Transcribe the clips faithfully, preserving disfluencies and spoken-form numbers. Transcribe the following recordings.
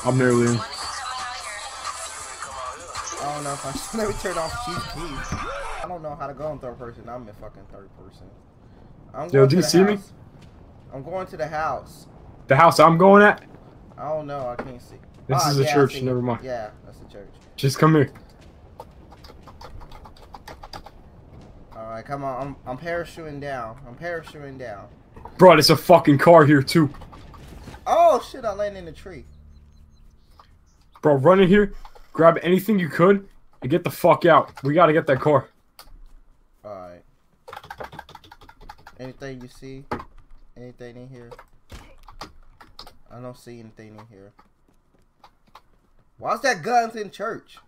I'm nearly in. I don't know if I should. Let me turn off chief keys. I don't know how to go in third person. I'm in fucking third person. I'm Yo, going do to you the see me? house. I'm going to the house. The house I'm going at? I don't know. I can't see. This Ah, is a yeah, I church. see. Never mind. Yeah, that's the church. Just come here. All right, come on. I'm I'm parachuting down. I'm parachuting down. Bro, there's a fucking car here too. Oh shit! I landed in the tree. Bro, run in here, grab anything you could, and get the fuck out. We gotta get that car. All right. Anything you see? Anything in here? I don't see anything in here. Why's that guns in church?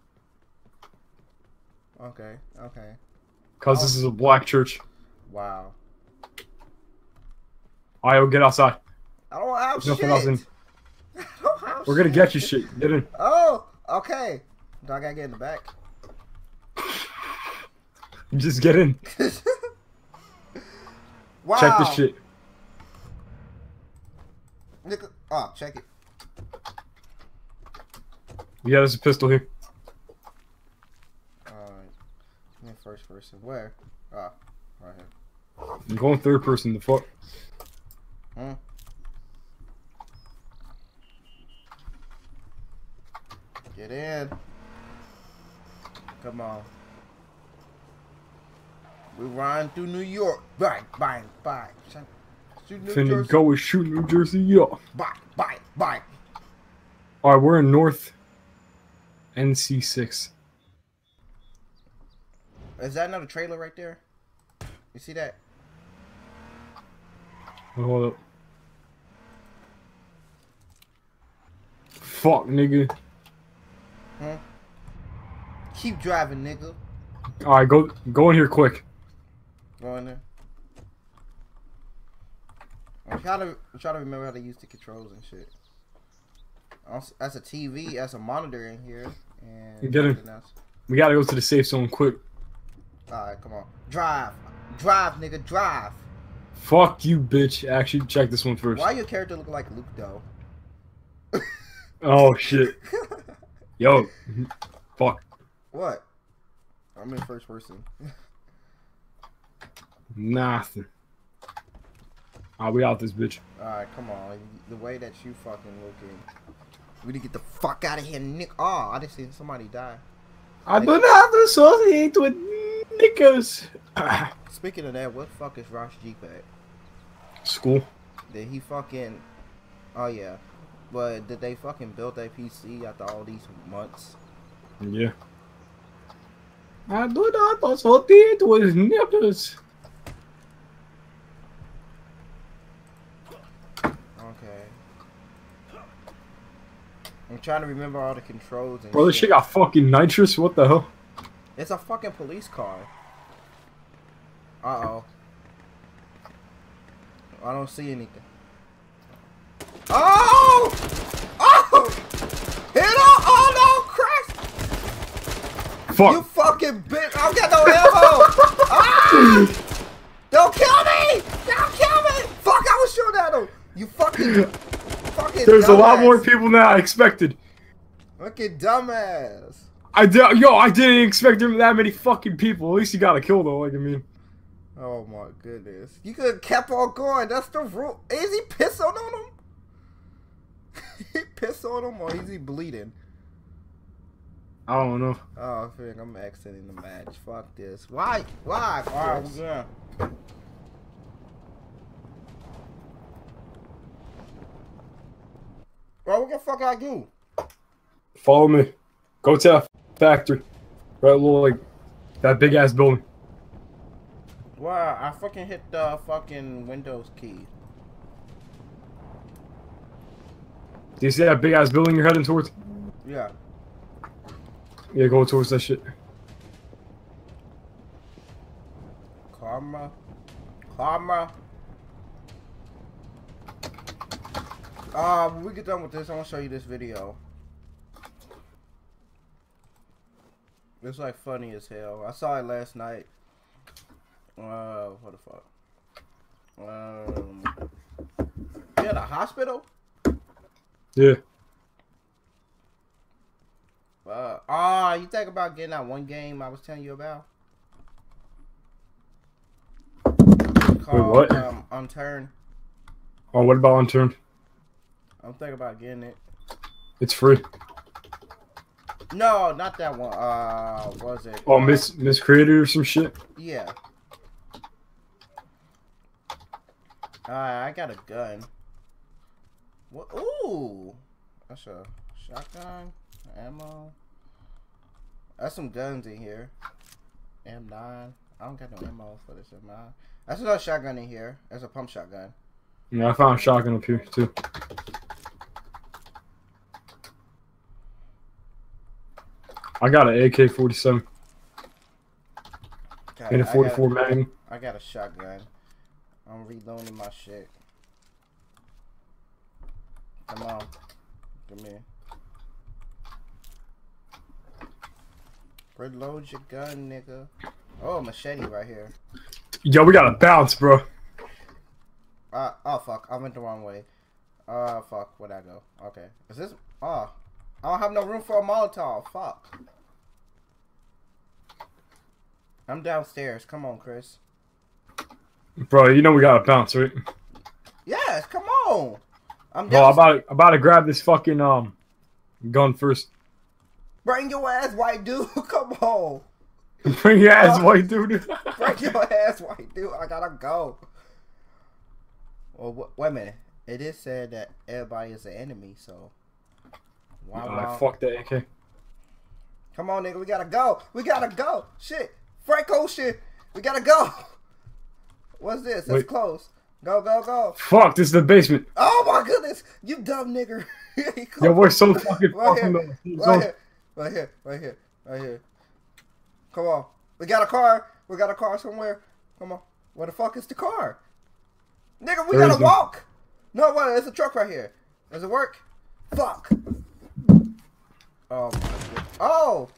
Okay, okay. Cause Oh. this is a black church. Wow. Alright, we'll get outside. I don't have There's shit. nothing else in. I don't have We're gonna shit. get you shit. Get in. Oh, okay. Do I gotta get in the back? Just get in. Wow. Check this shit. Nigga, oh, check it. Yeah, there's a pistol here. Alright. I'm in first person. Where? Ah, right here. I'm going third person. The fuck? Hmm. Get in. Come on. We ride through New York. Bang, bang, bang. Shoot New Finna Jersey. go and shoot New Jersey, yeah. Bang, bang, bang. Alright, we're in North N C six. Is that another trailer right there? You see that? Hold up. Fuck, nigga. Huh? Keep driving, nigga. Alright, go go in here quick. Go in there. I'm trying to I'm trying to remember how to use the controls and shit. Also, that's a T V, that's a monitor in here, and Get in. something else. We gotta go to the safe zone quick. All right, come on, drive, drive, nigga, drive. Fuck you, bitch. Actually, check this one first. Why your character look like Luke though? Oh shit. Yo. Fuck. What? I'm in first person. Nothing. Ah, we out this bitch. All right, come on. The way that you fucking looking, we need to get the fuck out of here, Nick. Oh, I just seen somebody die. I do not associate with niggas. Speaking of that, what the fuck is Ross Jeep at? School. Did he fucking? Oh yeah, but did they fucking build that P C after all these months? Yeah. I do not associate with niggas. Okay. I'm trying to remember all the controls and Bro, this shit got fucking nitrous. What the hell? It's a fucking police car. Uh oh. I don't see anything. Oh! Oh! Hit on! Oh no! Crash! Fuck. You fucking bitch! I don't got no ammo! Ah! Don't kill me! Don't kill me! Fuck! I was shooting at him. You fucking, fucking. There's dumbass. a lot more people than I expected. Fucking dumbass. I did, yo, I didn't expect there that many fucking people. At least you got a kill though. Like I mean. Oh my goodness! You could have kept on going. That's the rule. Is he pissing on him? He pissed on him, or is he bleeding? I don't know. Oh, I think I'm exiting the match. Fuck this. Why? Why? Why? Yeah. Bro, what the fuck I do? Follow me. Go to that factory. Right, little like that big ass building. Wow, I fucking hit the fucking Windows key. Do you see that big ass building you're heading towards? Yeah. Yeah, go towards that shit. Karma. Karma. Uh, when we get done with this, I want to show you this video. It's like funny as hell. I saw it last night. Uh, what the fuck? Um, you at a hospital? Yeah. Ah, you think about getting that one game I was telling you about? Called, what? Um, Unturned. Oh, what about Unturned? I'm thinking about getting it. It's free. No, not that one. Uh, what was it? Oh, Miss Miscreated or some shit? Yeah. Alright, I got a gun. What? Ooh! That's a shotgun. Ammo. That's some guns in here. M nine. I don't got no ammo for this M nine. That's another shotgun in here. There's a pump shotgun. Yeah, I found a shotgun up here, too. I got an A K forty-seven. Okay, And a forty-four I got, Magnum. I got a shotgun. I'm reloading my shit. Come on. Come here. Reload your gun, nigga. Oh, machete right here. Yo, we gotta bounce, bro. Uh, oh, fuck. I went the wrong way. Uh, fuck. Where'd I go? Okay. Is this... Oh. I don't have no room for a Molotov. Fuck. I'm downstairs. Come on, Chris. Bro, you know we gotta bounce, right? Yes, come on. I'm Bro, I'm downstairs. about, to, I'm about to grab this fucking um gun first. Bring your ass, white dude. Come on. Bring your ass, Uh, white dude. Bring your ass, white dude. I gotta go. Well, wh wait a minute. It is said that everybody is an enemy, so... Why Alright, not? fuck that A K. Come on, nigga. We gotta go. We gotta go. Shit. Frank Ocean. We gotta go. What's this? It's Wait. close. Go, go, go. Fuck, this is the basement. Oh, my goodness. You dumb nigger. Yo, we're so fucking Right far here. from the Right zone. here. Right here. Right here. Right here. Come on. We got a car. We got a car somewhere. Come on. Where the fuck is the car? Nigga, we There gotta is no- walk. No, what? There's a truck right here. Does it work? Fuck. Oh, my God. Oh.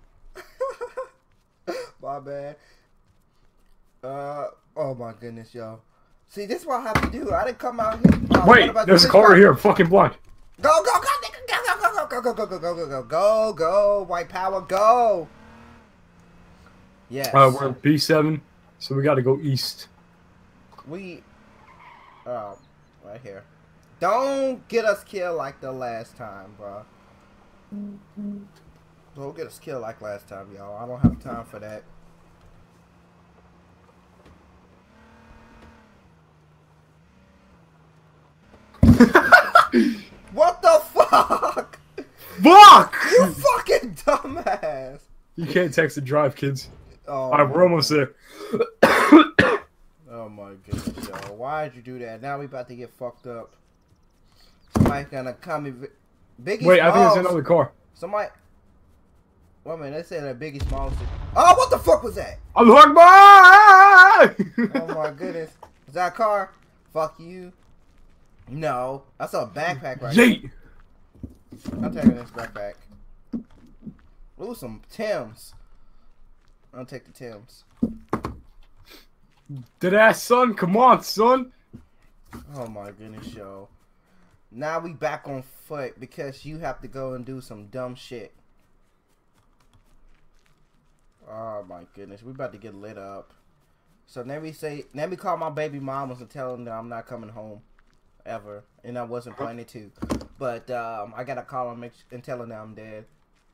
My bad. Uh, oh, my goodness, yo. See, this is what I have to do. I didn't come out here. Oh, what Wait, about there's a this car right truck? here. I'm fucking blind. Go, go, go, nigga. Go, go, go, go, go, go, go, go, go, go, go, white power, go. Yes. Uh, we're at B seven, so we gotta go east. We, um, right here. Don't get us killed like the last time, bro. Don't get us killed like last time, y'all. I don't have time for that. What the fuck? Fuck! You fucking dumbass. You can't text and drive, kids. Oh, Alright, we're almost there. oh my goodness, yo. Why'd you do that? Now we about to get fucked up. Somebody gonna come and... Biggie Wait, I think Smalls. there's another car. Somebody... Wait a minute, they said that Biggie Smalls... Oh, what the fuck was that? Allah Akbar! Oh my goodness. Is that a car? Fuck you. No. That's a backpack right here. Yeet! I'm taking this backpack. Ooh, some Timbs. I'll take the Timbs. Dead ass son, come on, son. Oh my goodness, yo. Now we back on foot because you have to go and do some dumb shit. Oh my goodness, we about to get lit up. So let me say, let me call my baby mamas and tell them that I'm not coming home ever, and I wasn't planning to. But um, I gotta call them and tell them that I'm dead.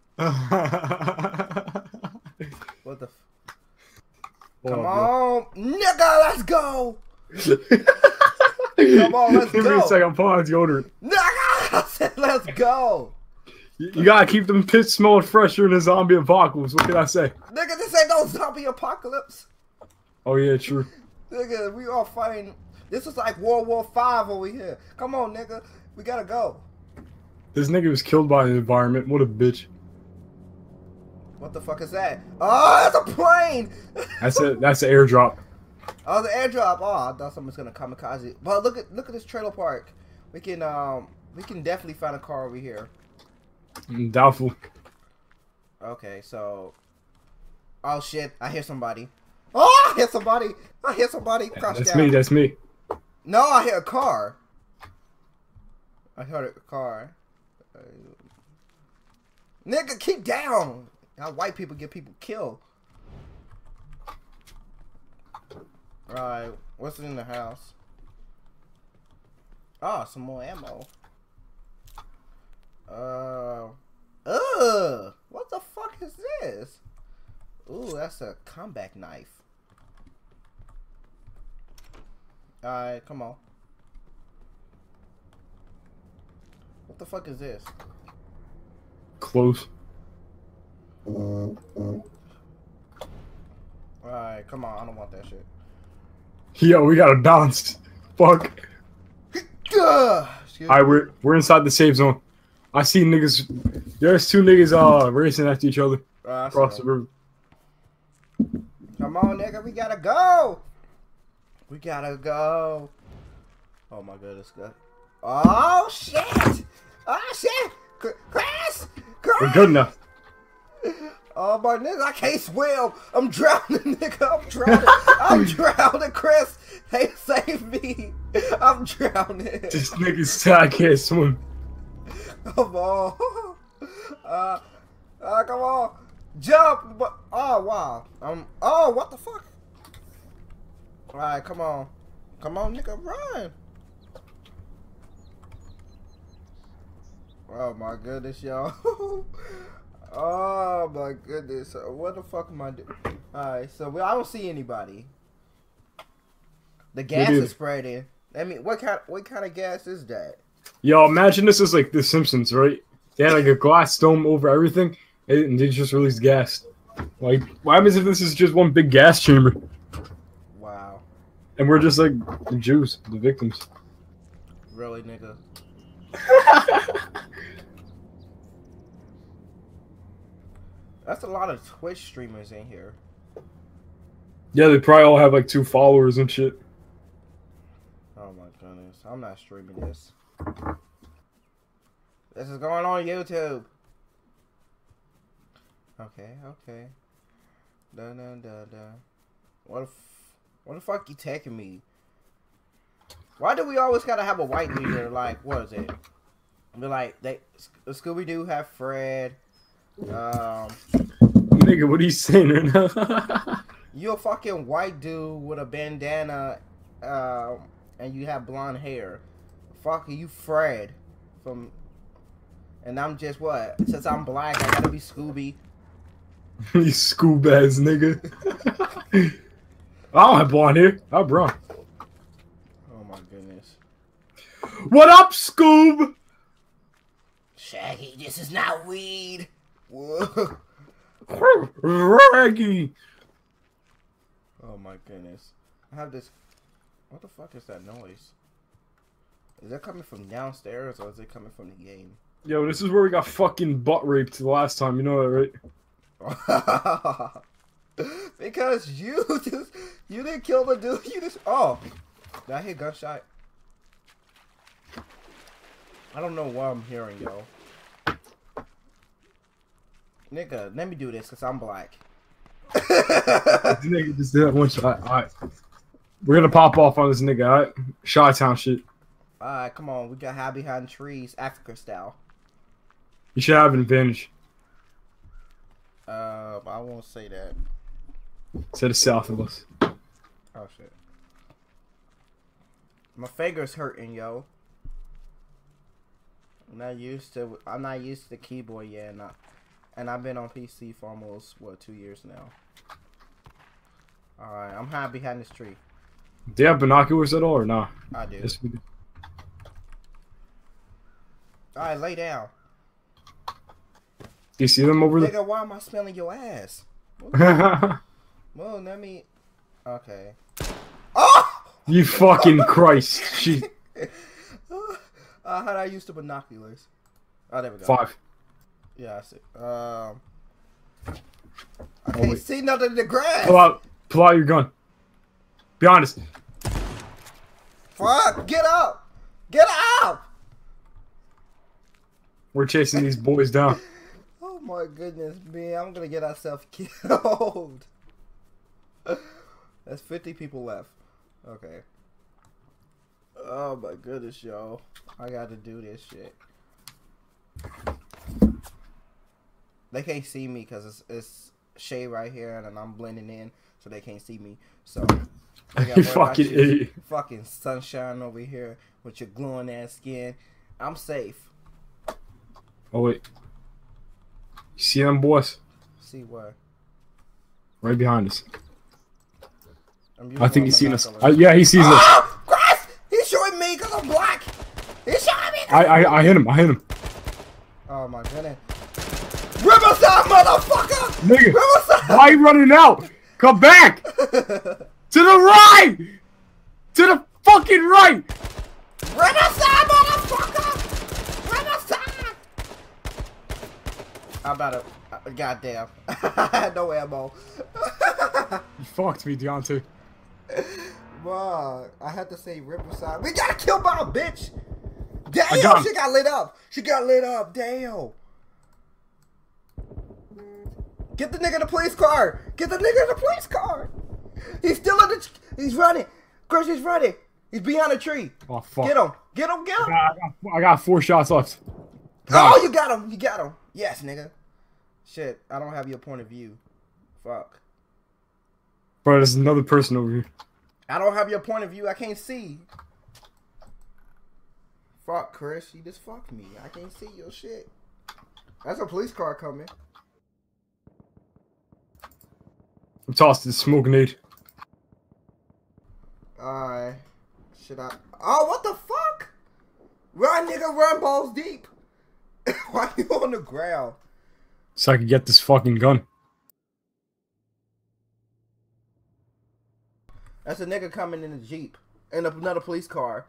What the? F Come on, nigga, let's go. Come on, let's Give me a go. second, I'm pulling out deodorant. Nigga, I said let's go. You, you gotta keep them pits smelling fresher in a zombie apocalypse. What can I say? Nigga, this ain't no zombie apocalypse. Oh yeah, true. Nigga, we all fighting. This is like World War Five over here. Come on, nigga, we gotta go. This nigga was killed by the environment. What a bitch. What the fuck is that? Oh, that's a plane. That's a that's an airdrop. Oh, the airdrop. Oh, I thought someone's gonna kamikaze. But look at look at this trailer park. We can um we can definitely find a car over here. Mm, Doubtful. Okay, so. Oh shit! I hear somebody. Oh, I hear somebody. I hear somebody. Crouch That's down. me. That's me. No, I hear a car. I heard a car. Uh, Nigga, keep down. How white people get people killed. Alright, what's in the house? Oh, some more ammo. Uh, ugh, what the fuck is this? Ooh, that's a combat knife. Alright, come on. What the fuck is this? Close. Alright, come on, I don't want that shit. Yo, we gotta bounce. Fuck. Alright, we're we're inside the safe zone. I see niggas. There's two niggas uh racing after each other uh, across the river. Come on, nigga, we gotta go. We gotta go. Oh my goodness, God. Oh shit! Oh shit! Chris! Chris! We're good enough. Oh my nigga, I can't swim. I'm drowning, nigga. I'm drowning. I'm drowning, Chris. Hey, save me. I'm drowning. This nigga's said I can't swim. Come on. Uh, uh, come on. Jump. But, oh, wow. Um, oh, what the fuck? Alright, come on. Come on, nigga, run. Oh my goodness, y'all. Oh my goodness. What the fuck am I doing? Alright, so we, I don't see anybody. The gas is spreading. I mean, what kind what kind of gas is that? Yo, imagine this is like The Simpsons, right? They had like a glass dome over everything, and they just released gas. Like, what happens if this is just one big gas chamber? Wow. And we're just like the Jews, the victims. Really, nigga? That's a lot of Twitch streamers in here. Yeah, they probably all have like two followers and shit. Oh my goodness. I'm not streaming this. This is going on YouTube. Okay, okay. Dun dun dun dun. What if what the fuck you taking me? Why do we always gotta have a white leader? Like, what is it? Be like, they Scooby Doo have Fred. Um, Nigga, what are you saying right now? You a fucking white dude with a bandana, uh, and you have blonde hair. Fuck you, Fred. From, and I'm just what? Since I'm black, I gotta be Scooby. You Scoob ass nigga. I don't have blonde hair. I have brown. Oh my goodness. What up, Scoob? Shaggy, this is not weed. Whoa. Raggy. Oh my goodness. I have this. What the fuck is that noise? Is that coming from downstairs or is it coming from the game? Yo, this is where we got fucking butt raped the last time. You know that, right? Because you just you didn't kill the dude. You just oh, did I hear gunshot? I don't know what I'm hearing, yo. Nigga, let me do this because I'm black. This nigga just did that one shot. Alright. We're gonna pop off on this nigga, alright? Chi-Town shit. Alright, come on. We got hide behind trees, Africa style. You should have an advantage. Uh, I won't say that. To the south of us. Oh shit. My finger's hurting, yo. I'm not used to. I'm not used to the keyboard yet, and, I, and I've been on P C for almost what two years now. All right, I'm hiding behind this tree. Do you have binoculars at all or nah? I do. Yes, we do. All right, lay down. Do you see them over there? Nigga, why am I smelling your ass? Well, let me. Okay. Oh! You fucking Christ! She. Uh, how do I use the binoculars? Oh, there we go. Five. Yeah, I see. Um, I Oh, can't wait. see nothing in the grass. Pull out. Pull out your gun. Be honest. Fuck! Get up! Get up! We're chasing these boys down. Oh my goodness, man! I'm gonna get ourselves killed. That's fifty people left. Okay. Oh my goodness, yo! I got to do this shit. They can't see me because it's, it's shade right here, and then I'm blending in, so they can't see me. So they got You fucking idiot. Fucking sunshine over here with your glowing ass skin. I'm safe. Oh wait, you see them boys? See where? Right behind us. I'm I think he's seen us. Uh, binoculars. yeah, he sees us. Oh, Chris! He's shooting me because I'm black. He's shooting me. I, I I hit him. I hit him. Oh my goodness. Riverside, motherfucker! Nigga, Riverside! why are you running out? Come back! To the right! To the fucking right! Riverside, motherfucker! Riverside! I'm about to. Uh, goddamn. I had no ammo. You fucked me, Deontay. Bruh, I had to say Riverside. We gotta kill Bob, bitch! I Damn, got him. she got lit up. She got lit up. Damn. Get the nigga the police car. Get the nigga the police car. He's still in the. He's running. Chris, he's running. He's behind a tree. Oh fuck. Get him. Get him. Get him. I got, I got four shots left. Oh, you got him. You got him. Yes, nigga. Shit, I don't have your point of view. Fuck. Bro, there's another person over here. I don't have your point of view. I can't see. Fuck, Chris. You just fucked me. I can't see your shit. That's a police car coming. I'm tossed this smoke grenade. Alright. Should I? Oh, what the fuck? Run, nigga, run balls deep. Why are you on the ground? So I could get this fucking gun. That's a nigga coming in a Jeep. And another police car.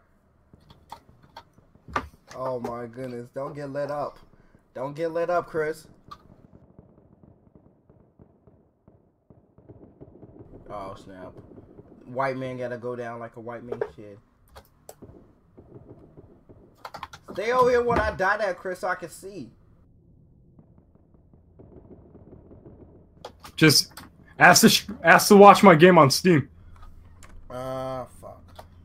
Oh my goodness. Don't get lit up. Don't get lit up, Chris. Oh, snap. White man gotta go down like a white man should. Stay over here when I die there, Chris, so I can see. Just ask to sh ask to watch my game on Steam. Ah, uh, fuck.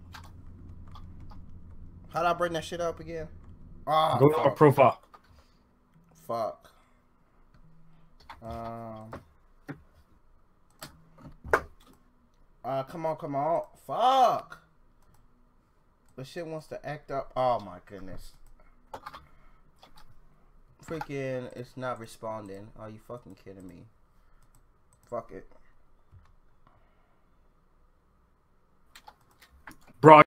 How do I bring that shit up again? Ah, Go to our profile. Fuck. Um. Uh, come on, come on. Fuck. The shit wants to act up. Oh my goodness. Freaking, it's not responding. Are you fucking kidding me? Fuck it. Bro,